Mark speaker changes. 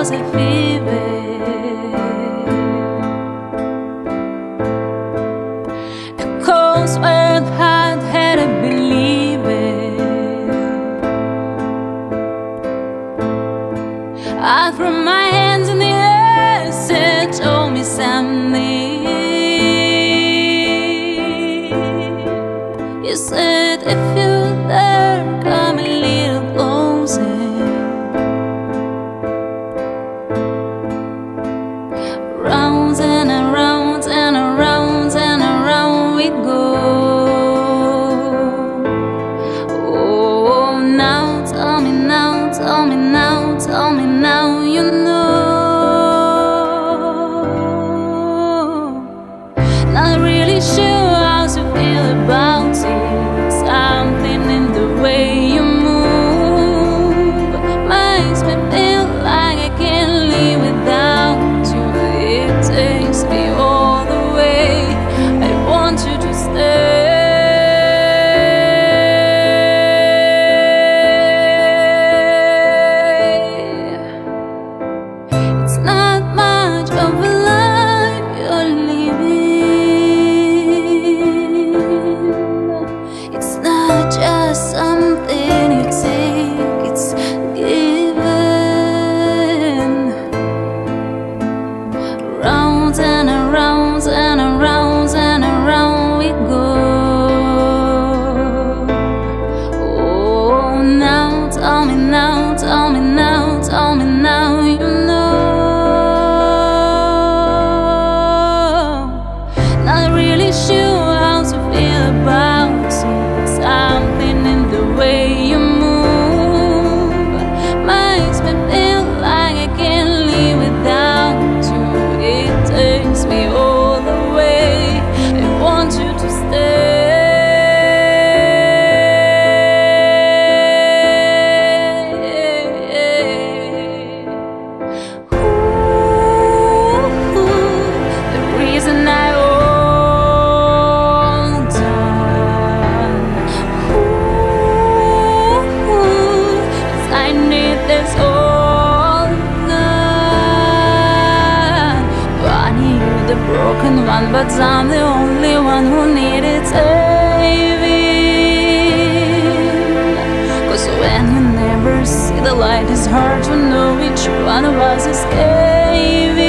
Speaker 1: se vive. Because when I had to believe it, I threw my hands in the air, said, told me something. You said, if you're there, come a little closer. Rounds and around and around and around we go. Oh, now tell me now, tell me now, tell me now, you know. Not really sure how to feel about it. Something in the way you move makes me feel like I can't live without you. It takes me all the way. I want you to stay. It's not much of a life you're living. It's not just something you take, it's given. Rounds and around and around and around we go. Oh, now tell me now, tell me now, tell me now, you know. Not really sure how to feel about it. Something in the way you move makes me feel like I can't live without you. It takes me all the way. I want you to stay. The reason I hold on, is I need this all done. I need you, the broken one, but I'm the only one who needed saving. 'Cause when you never see the light, it's hard to know which one of us is caving.